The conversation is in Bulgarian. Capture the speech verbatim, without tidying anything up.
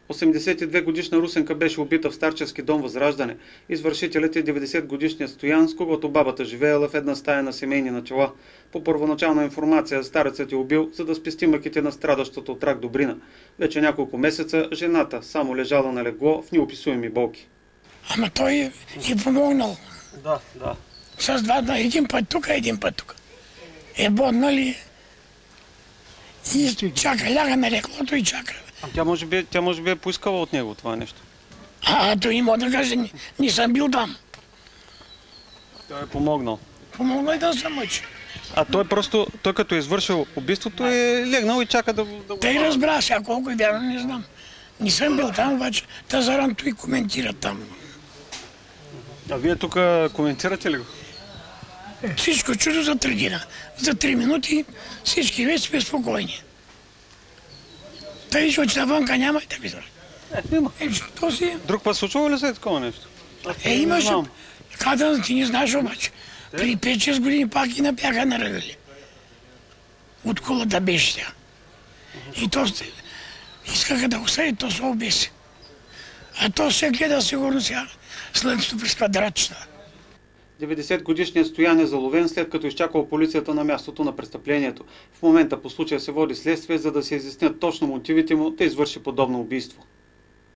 осемдесет и две годишна русенка беше убита в старчески дом Възраждане. Извършителят е деветдесетгодишният Стоян, с когото бабата живеела в една стая на семейни начала. По първоначална информация, старецът е убил, за да спести мъките на страдащата от рак Добрина. Вече няколко месеца жената само лежала на легло в неописуеми болки. Ама той е, е помогнал. Да, да. С два дна, един път тук, един път тук. Е боднали и чака, ляга на леглото и чака. А тя може би, тя може би е поискала от него това нещо. А, а той не мога да каже, не, не съм бил там. Той е помогнал. Помогнал и да се мъчи. А той просто, той като е извършил убийството, е легнал и чака да го... Да го... Тъй разбра сега, колко е вярно, не знам. Не съм бил там, обаче тазаранто и коментират там. А вие тук коментирате ли го? Всичко чудо за три дена. За три минути всички вече сме спокойни. Тъй, защото навънка няма и телевизор. Е, има. Е, то си... Друг път случва ли се такова нещо? Е, имаше. Када ти не знаеш обаче. При пет-шест години пак и напяха наравили. От колата беше тя. И то искаха да го съдят, то се обеси. А то се гледа сигурно сега слънцето през квадратчета. деветдесетгодишният Стоян е заловен, след като изчакал полицията на мястото на престъплението. В момента по случая се води следствие, за да се изяснят точно мотивите му да извърши подобно убийство.